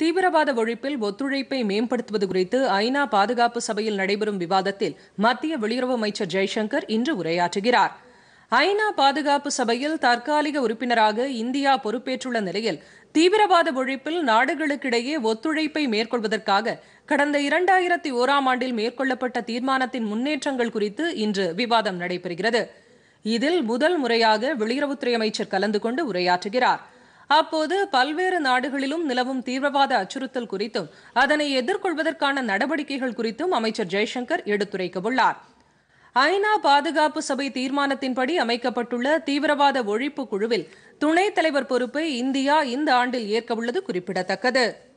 தீவிரவாத ஒழிப்பில் ஒத்துழைப்பை மேம்படுத்துவது குறித்து ஐநா பாதுகாப்பு சபையில் நடைபெறும் விவாதத்தில் மத்திய வெளியுறவு அமைச்சர் ஜெய்சங்கர் இன்று உரையாற்றுகிறார். ஐநா பாதுகாப்பு சபையில் தற்காலிக உறுப்பினராக இந்தியா பொறுப்பேற்றுள்ள நிலையில் தீவிரவாத ஒழிப்பில் நாடுகளுக்கிடையே ஒத்துழைப்பை மேற்கொள்வதற்காக கடந்த 2001ஆம் ஆண்டில் மேற்கொள்ளப்பட்ட தீர்மானத்தின் முன்னேற்றங்கள் குறித்து இன்று விவாதம் நடைபெறுகிறது. இதில் முதல் முறையாக வெளியுறவுத்துறை அமைச்சர் கலந்து கொண்டு உரையாற்றுகிறார். அப்போது பல்வேறு நாடுகளிலும் நிலவும் தீவிரவாத அச்சுறுத்தல் குறித்தும் அதனை எதிர்கொள்வதற்கான நடவடிக்கைகள் குறித்தும் அமைச்சர் ஜெய்சங்கர் எடுத்துரைக்கவுள்ளார். ஐநா பாதுகாப்பு சபை தீர்மானத்தின்படி அமைக்கப்பட்டுள்ள தீவிரவாத ஒழிப்பு குழுவில் துணைத் தலைவர் பொறுப்பை இந்தியா இந்த ஆண்டில் ஏற்கவுள்ளது குறிப்பிடத்தக்கது.